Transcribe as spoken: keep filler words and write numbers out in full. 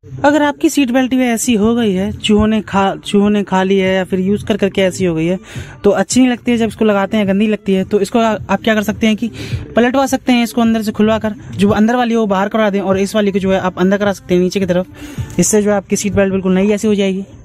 अगर आपकी seat belt भी ऐसी हो गई है, चूहों ने खा चूहों ने खा ली है या फिर यूज कर करके ऐसी हो गई है तो अच्छी नहीं लगती है, जब इसको लगाते हैं गंदी लगती है, तो इसको आप क्या कर सकते हैं कि पलटवा सकते हैं इसको अंदर से खुलवा कर, जो अंदर वाली है वो बाहर करा दें और इस वाली को जो है आप अंदर करा सकते हैं नीचे की तरफ। इससे जो है आपकी सीट बेल्ट बिल्कुल नई ऐसी हो जाएगी।